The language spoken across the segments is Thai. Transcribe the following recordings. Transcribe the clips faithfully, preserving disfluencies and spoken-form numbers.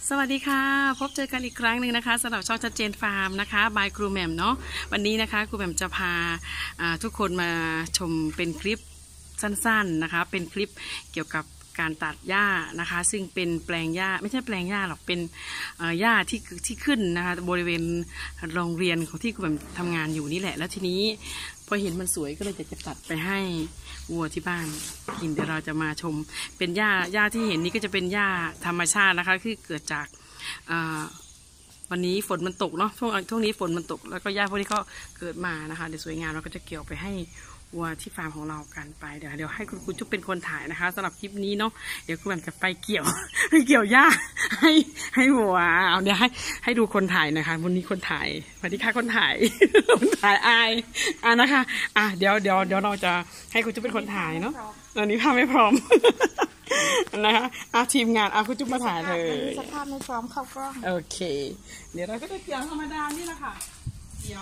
สวัสดีค่ะพบเจอกันอีกครั้งหนึ่งนะคะสำหรับช่องชัดเจนฟาร์มนะคะบายครูแหม่มเนาะวันนี้นะคะครูแหม่มจะพาทุกคนมาชมเป็นคลิปสั้นๆนะคะเป็นคลิปเกี่ยวกับการตัดหญ้านะคะซึ่งเป็นแปลงหญ้าไม่ใช่แปลงหญ้าหรอกเป็นหญ้าที่ที่ขึ้นนะคะบริเวณโรงเรียนของที่ครูแหม่มทำงานอยู่นี่แหละแล้วทีนี้พอเห็นมันสวยก็เลยจะจะตัดไปให้วัวที่บ้านกินเดี๋ยวเราจะมาชมเป็นหญ้าหญ้าที่เห็นนี้ก็จะเป็นหญ้าธรรมชาตินะคะที่เกิดจากวันนี้ฝนมันตกเนาะช่วงช่วงนี้ฝนมันตกแล้วก็หญ้าพวกนี้ก็เกิดมานะคะเดี๋ยวสวยงามเราก็จะเกี่ยวไปให้วัวที่ฟาร์มของเรากันไปเดี๋ยวเดี๋ยวให้คุณครูจุ๊บเป็นคนถ่ายนะคะสำหรับคลิปนี้เนาะเดี๋ยวคุณแหม่มจะไปเกี่ยวเกี่ยวหญ้าให้ให้วัวเอาเดี๋ยวให้ให้ดูคนถ่ายนะคะวันนี้คนถ่ายสวัสดีค่ะคนถ่ายคนถ่ายอายอ่ะนะคะอ่ะเดี๋ยวเดี๋ยวเดี๋ยวเราจะให้คุณจุ๊บเป็นคนถ่ายเนาะตอนนี้ภาพไม่พร้อมนะคะอาทีมงานอาคุณจุ๊บมาถ่ายเลยสภาพไม่พร้อมเข้ากล้องโอเคเดี๋ยวเราก็จะเกี่ยวธรรมดานี่แหละค่ะเกี่ยว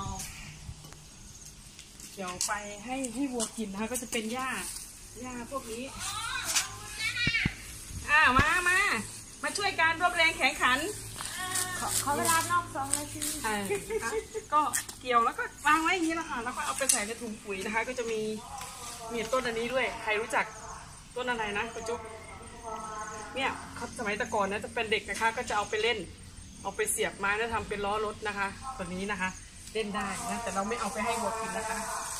เกี่ยวไปให้ให้วัวกินนะคะก็จะเป็นหญ้าหญ้าพวกนี้อ้าวมามามาช่วยการรวบแรงแข่งขันขอเวลานอกสองนาทีก็เกี่ยวแล้วก็วางไว้อย่างนี้แหละค่ะแล้วก็เอาไปใส่ในถุงปุ๋ยนะคะก็จะมีมีต้นอันนี้ด้วยใครรู้จักต้นอะไรนะคุณจุ๊บเนี่ยสมัยแต่ก่อนนะจะเป็นเด็กนะคะก็จะเอาไปเล่นเอาไปเสียบไม้แล้วทำเป็นล้อรถนะคะตัวนี้นะคะเล่นได้นะแต่เราไม่เอาไปให้วัวกินนะคะ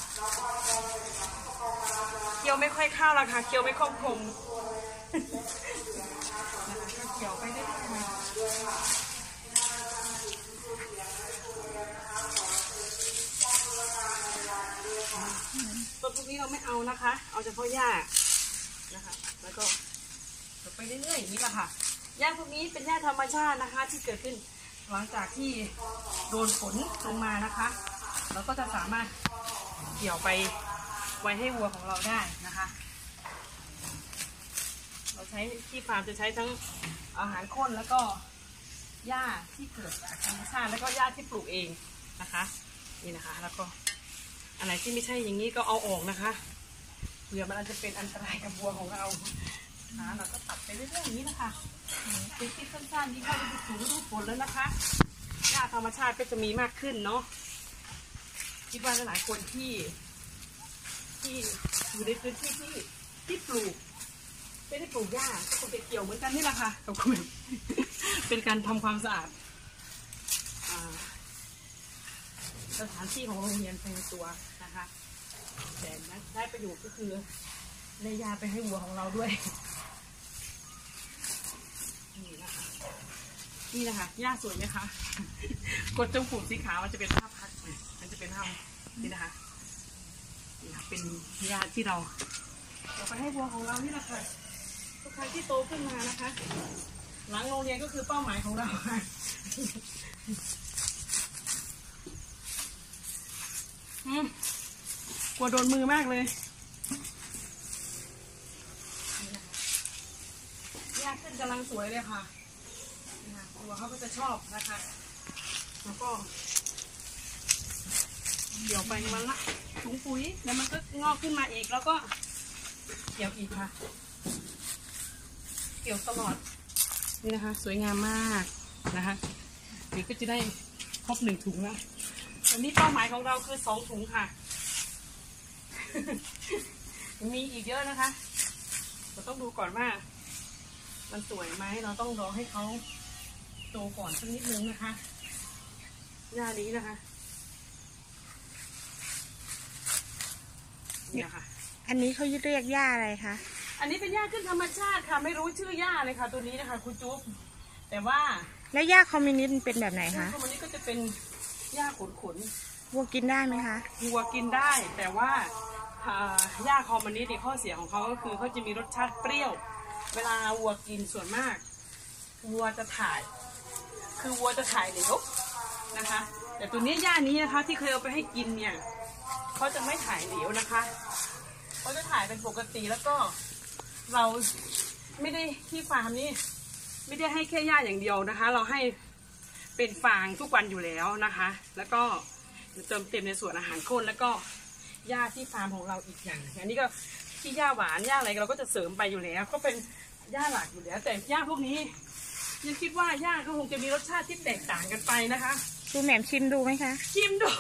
เคี้ยวไม่ค่อยเข้าละค่ะเคี้ยวไม่คล่องคมนะคะเคี้ยวไปได้ไหมต้นพวกนี้เราไม่เอานะคะเอาเฉพาะหญ้านะคะแล้วก็ไปเรื่อยๆอย่างนี้แหละค่ะหญ้าพวกนี้เป็นหญ้าธรรมชาตินะคะที่เกิดขึ้นหลังจากที่โดนฝนลงมานะคะเราก็จะสามารถเกี่ยวไปไว้ให้วัวของเราได้นะคะเราใช้ที่ฟาร์มจะใช้ทั้งอาหารข้นแล้วก็หญ้าที่เกิดจากธรรมชาติแล้วก็หญ้าที่ปลูกเองนะคะนี่นะคะแล้วก็อันไหนที่ไม่ใช่อย่างนี้ก็เอาออกนะคะเผื่อมันอาจจะเป็นอันตรายกับวัวของเรานะเราก็ตัดไปเรื่อยๆอย่างนี้นะคะเป็นคลิปสั้นๆที่เข้าไปดูสูงดูฝนแล้วนะคะหญ้าธรรมชาติก็จะมีมากขึ้นเนาะคิดว่าหลายคนที่ที่อยู่ในพื้นที่ที่ที่ปลูกไม่ได้ปลูกหญ้าก็คงจะเกี่ยวเหมือนกันนี่แหละค่ะกับคุณเป็นการทำความสะอาดสถานที่ของโรงเรียนเป็นตัวนะคะแต่นะได้ประโยชน์ก็คือในยาไปให้วัวของเราด้วยนี่นะคะนี่นะคะหญ้าสวยไหมคะกดจมูกสีขาวมันจะเป็นภาพพัดมันจะเป็นภาพนี่นะคะนี่ค่ะเป็นหญ้าที่เราเราไปให้วัวของเรานี่แหละค่ะทุกครั้งที่โตขึ้นมานะคะหลังโรงเรียนก็คือเป้าหมายของเราค่ะอืมกลัวโดนมือมากเลยหญ้าขึ้นกำลังสวยเลยค่ะวัวเขาก็จะชอบนะคะแล้วก็เดี๋ยวไปมันละถุงปุ๋ยแล้วมันก็งอกขึ้นมาอีกแล้วก็เกี่ยวอีกค่ะเกี่ยวตลอดนี่นะคะสวยงามมากนะคะนี่ก็จะได้ครบหนึ่งถุงแล้ววันนี้เป้าหมายของเราคือสองถุงค่ะมีอีกเยอะนะคะเราต้องดูก่อนว่ามันสวยไหมเราต้องรอให้เขาโตก่อนสักนิดนึงนะคะหญ้านี้นะคะนี่นะคะอันนี้เขาเรียกหญ้าอะไรคะอันนี้เป็นหญ้าขึ้นธรรมชาติค่ะไม่รู้ชื่อหญ้าเลยค่ะตัวนี้นะคะคุณจุ๊บแต่ว่าแล้วหญ้าคอมมิวนิสต์เป็นแบบไหนคะคอมมิวนิสต์ก็จะเป็นหญ้าขนขนวัวกินได้ไหมคะวัวกินได้แต่ว่าหญ้าคอมมิวนิสต์ข้อเสียของเขาก็คือเขาจะมีรสชาติเปรี้ยวเวลาวัวกินส่วนมากวัวจะถ่ายคือวัวจะถ่ายเหลวนะคะแต่ตัวนี้หญ้านี้นะคะที่เคยเอาไปให้กินเนี่ยเขาจะไม่ถ่ายเหลวนะคะเขาจะถ่ายเป็นปกติแล้วก็เราไม่ได้ที่ฟาร์มนี้ไม่ได้ให้แค่หญ้าอย่างเดียวนะคะเราให้เป็นฟางทุกวันอยู่แล้วนะคะแล้วก็เติมเต็มในส่วนอาหารข้นแล้วก็หญ้าที่ฟาร์มของเราอีกอย่างอันนี้ก็ที่หญ้าหวานหญ้าอะไรเราก็จะเสริมไปอยู่แล้วก็เป็นหญ้าหลักอยู่แล้วแต่หญ้าพวกนี้ยังคิดว่าหญ้าก็คงจะมีรสชาติที่แตกต่างกันไปนะคะครูแหม่มชิมดูไหมคะชิมดู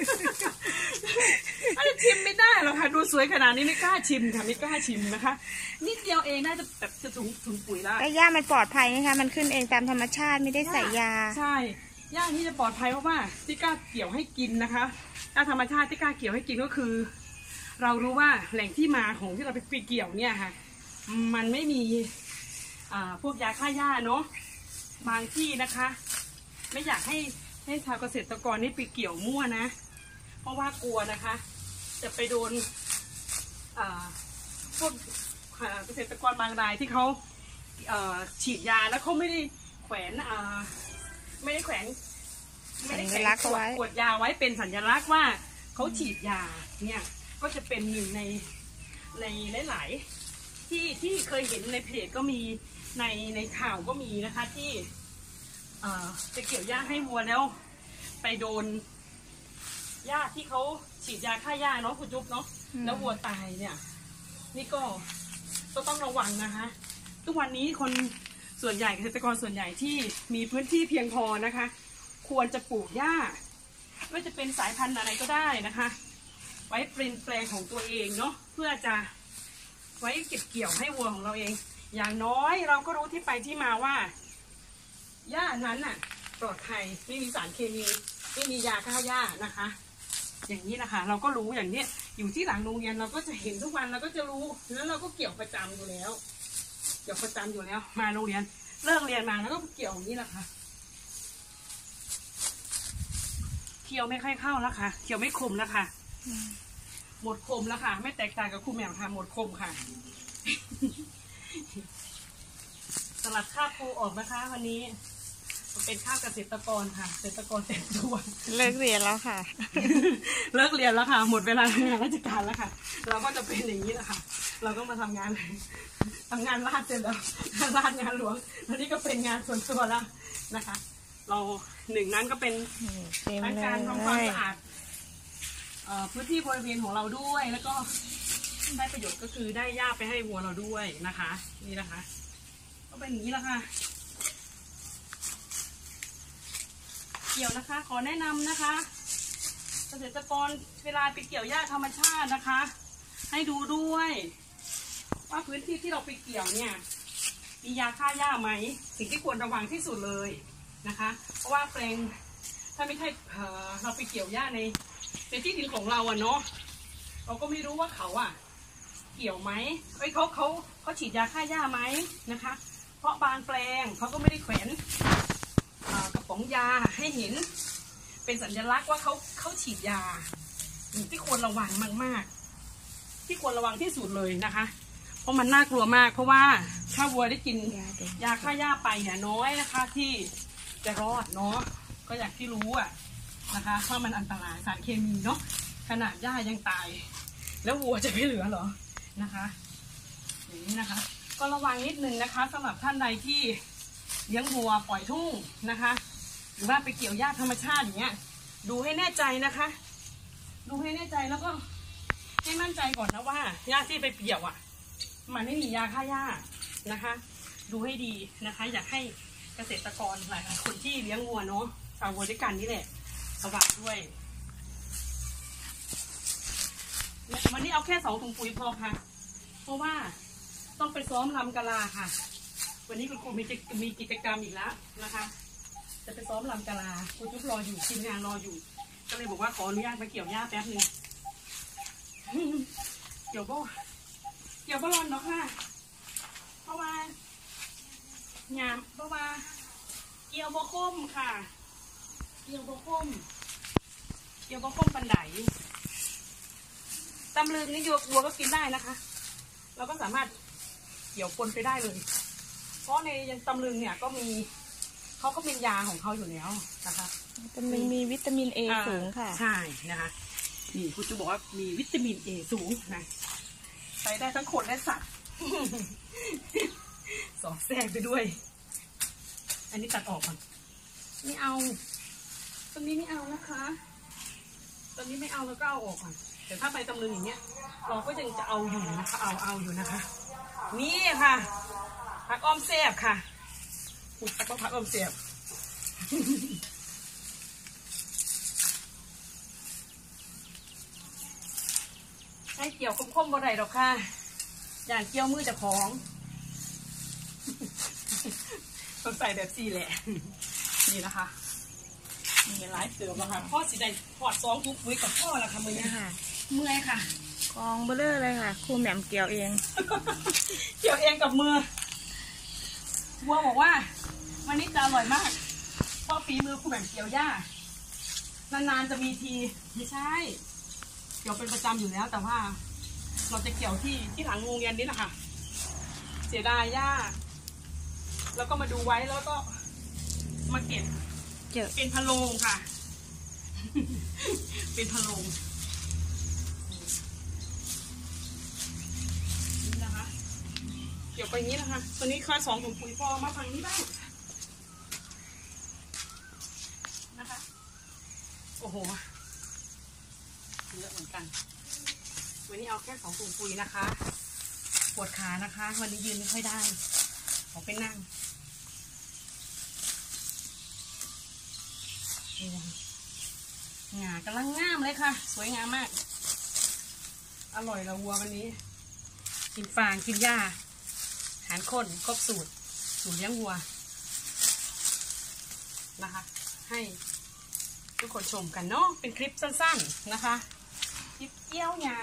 อันนี้ชิมไม่ได้หรอกค่ะดูสวยขนาดนี้ไม่กล้าชิมค่ะไม่กล้าชิมนะคะนิดเดียวเองน่าจะแบบจะถุงถุงปุ๋ยแล้วแต่หญ้ามันปลอดภัยนะคะมันขึ้นเองตามธรรมชาติไม่ได้ใส่ยาใช่หญ้าที่จะปลอดภัยเพราะว่าที่กล้าเกี่ยวให้กินนะคะหญ้าธรรมชาติที่กล้าเกี่ยวให้กินก็คือเรารู้ว่าแหล่งที่มาของที่เราไปเกี่ยวเนี่ยค่ะมันไม่มีอ่าพวกยาฆ่าหญ้าเนาะบางที่นะคะไม่อยากให้ให้ชาวเกษตรกรนี่ไปเกี่ยวมั่วนะเพราะว่ากลัวนะคะจะไปโดนอ่าพวกเกษตรกรบางรายที่เขาฉีดยาแล้วเขาไม่ได้แขวนอ่าไม่ได้แขวนไม่ได้แขวนขวดยาไว้เป็นสัญลักษณ์ว่าเขาฉีดยาเนี่ยก็จะเป็นหนึ่งในในหลายๆที่ที่เคยเห็นในเพจก็มีในในข่าวก็มีนะคะที่จะเกี่ยวหญ้าให้วัวแล้วไปโดนหญ้าที่เขาฉีดยาฆ่าหญ้าเนาะคุณจุ๊บเนาะแล้ววัวตายเนี่ยนี่ก็ก็ต้องระวังนะคะทุกวันนี้คนส่วนใหญ่เกษตรกรส่วนใหญ่ที่มีพื้นที่เพียงพอนะคะควรจะปลูกหญ้าไม่จะเป็นสายพันธุ์อะไรก็ได้นะคะไว้เป็นแปลงของตัวเองเนาะเพื่อจะไว้เก็บเกี่ยวให้วัวของเราเองอย่างน้อยเราก็รู้ที่ไปที่มาว่าหญ้านั้นน่ะปลอดภัยไม่มีสารเคมีไม่มียาฆ่าหญ้านะคะอย่างนี้นะคะเราก็รู้อย่างเนี้ยอยู่ที่หลังโรงเรียนเราก็จะเห็นทุกวันเราก็จะรู้แล้วเราก็เกี่ยวประจำอยู่แล้วเกี่ยวประจำอยู่แล้วมาโรงเรียนเลิกเรียนมาแล้วก็เกี่ยวอย่างนี้แหละค่ะเกี่ยวไม่ค่อยเข้าแล้วค่ะเกี่ยวไม่คมแล้วค่ะหมดคมแล้วค่ะไม่แตกต่างกับครูแหม่มค่ะหมดคมค่ะสลัดคาบครูออกนะคะวันนี้เป็นข้าวเกษตรกรค่ะเกษตรกรเต็มตัวเลิกเรียนแล้วค่ะเลิกเรียนแล้วค่ะหมดเวลาทำงานราชการแล้วค่ะเราก็จะเป็นอย่างนี้แหละค่ะเราก็มาทำงานทำงานราชเสร็จแล้วราชงานหลวงตอนนี้ก็เป็นงานส่วนตัวแล้วนะคะเราหนึ่งนั้นก็เป็นทั้งการทำความสะอาดพื้นที่บริเวณของเราด้วยแล้วก็ได้ประโยชน์ก็คือได้หญ้าไปให้วัวเราด้วยนะคะนี่นะคะก็เป็นอย่างนี้แหละค่ะเกี่ยวนะคะขอแนะนำนะคะเกษตรกรเวลาไปเกี่ยวหญ้าธรรมชาตินะคะให้ดูด้วยว่าพื้นที่ที่เราไปเกี่ยวเนี่ยมียาฆ่าหญ้าไหมสิ่งที่ควรระวังที่สุดเลยนะคะเพราะว่าแปลงถ้าไม่ใช่เราไปเกี่ยวหญ้าในในที่ดินของเราอะเนาะเราก็ไม่รู้ว่าเขาอะเกี่ยวไหมเอ้ยเขาเขาเขาฉีดยาฆ่าหญ้าไหมนะคะเพราะบางแปลงเขาก็ไม่ได้แขวนกระป๋องยาให้เห็นเป็นสัญลักษณ์ว่าเขาเขาฉีดยาที่ควรระวังมากๆที่ควรระวังที่สุดเลยนะคะเพราะมันน่ากลัวมากเพราะว่าถ้าวัวได้กินยาฆ่าหญ้าไปเนี่ยน้อยนะคะที่จะรอดเนาะก็อย่างที่รู้อะนะคะว่ามันอันตรายสารเคมีเนาะขนาดหญ้ายังตายแล้ววัวจะไม่เหลือหรอนะคะอย่างนี้นะคะก็ระวังนิดนึงนะคะสำหรับท่านใดที่เลี้ยงวัวปล่อยทุ่งนะคะหรือว่าไปเกี่ยวหญ้าธรรมชาติอย่างเงี้ยดูให้แน่ใจนะคะดูให้แน่ใจแล้วก็ให้มั่นใจก่อนนะว่าหญ้าที่ไปเกี่ยวอ่ะมันไม่มียาฆ่าหญ้านะคะดูให้ดีนะคะอยากให้เกษตรกรหลายคนที่เลี้ยงวัวเนาะชาววัวด้วยกันนี่แหละระวังด้วยวันนี้เอาแค่สองถุงปุ๋ยพอค่ะเพราะว่าต้องไปซ้อมรำกะลาค่ะวันนี้คุณครูมีมีกิจกรรมอีกแล้วนะคะจะไปซ้อมรำกะลาครูจุ๊บรออยู่ทีมงานรออยู่ก็เลยบอกว่าขออนุญาตมาเกี่ยวหญ้าแป๊บนึงเกี่ยวบ่เกี่ยวบ่ร้อนเนาะค่ะเพราะว่างามเพราะว่าเกี่ยวบ่คมค่ะเกี่ยวบ่คมเกี่ยวบ่คมปันไดตำลึงนี่วัวก็กินได้นะคะเราก็สามารถเกี่ยวปนไปได้เลยเพราะในยังตำลึงเนี่ยก็มีเขาก็เป็นยาของเขาอยู่แล้วนะคะตำลึงมีวิตามินเอสูงค่ะใช่นะคะนี่คุณจะบอกว่ามีวิตามินเอสูงนะใช้ได้ทั้งคนและสัตว์สอดแทรกไปด้วยอันนี้ตัดออกก่อนไม่เอาตรงนี้ไม่เอานะคะตรงนี้ไม่เอาแล้วก็เอาออกก่อนแต่ถ้าไปตำลึงอย่างเงี้ยเราก็ยังจะเอาอยู่นะคะเอาเอาอยู่นะคะนี่ค่ะผักอ้อมแซ่บค่ะอุดตักมะพร้าวอมเสียบให้เกี่ยวคมๆบ่ได้ดอกค่ะอย่างเกี่ยวมือจะของต้องใส่แบบซี่แหละนี่นะคะมีหลายเสือแล้วค่ะพ่อสีแดงถอดซองทุกปุ้ยกับพ่อละค่ะมือนี้ค่ะเมื่อยค่ะกองเบลเลอร์เลยค่ะครูแหม่มเกี่ยวเองเกี่ยวเองกับมือวัวบอกว่าวันนี้จะอร่อยมากเพราะฝีมือครูแหม่มเกี่ยวหญ้านานๆจะมีทีไม่ใช่เกี่ยวเป็นประจำอยู่แล้วแต่ว่าเราจะเกี่ยวที่ที่หลังโรงเรียนนี่แหละค่ะเสียดายหญ้าแล้วก็มาดูไว้แล้วก็มาเก็บเจอเป็นพะโลงค่ะ เป็นพะโลงนี่นะคะเกี่ยวไปอย่างนี้นะคะตัวนี้ค่าสองถุงปุ๋ยพอมาฟังนี้บ้างนะคะโอ้โหเยอะเหมือนกันวันนี้เอาแค่สองถุงปุ๋ยนะคะปวดขานะคะวันนี้ยืนไม่ค่อยได้ขอไปนั่งงากำลังงามเลยค่ะสวยงามมากอร่อยละวัววันนี้กินฟางกินหญ้าอาหารข้นครบสูตรสูตรเลี้ยงวัวนะคะให้ทุกคนชมกันเนาะเป็นคลิปสั้นๆนะคะคลิปเกี่ยวหญ้า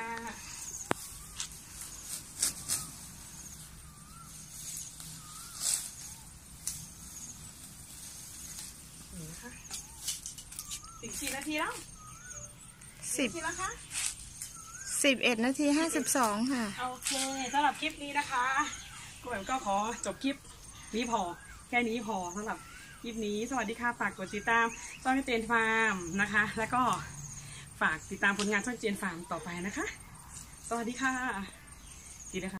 นี่นะคะสิบสี่นาทีแล้วสิบนาทีแล้วคะสิบเอ็ดนาทีห้าสิบสองค่ะโอเคสำหรับคลิปนี้นะคะกูแบบก็ขอจบคลิปนี้พอแค่นี้พอสำหรับคลิปนี้สวัสดีค่ะฝากกดติดตามช่องเจนฟาร์มนะคะแล้วก็ฝากติดตามผลงานช่องเจนฟาร์มต่อไปนะคะสวัสดีค่ะดีเลยค่ะ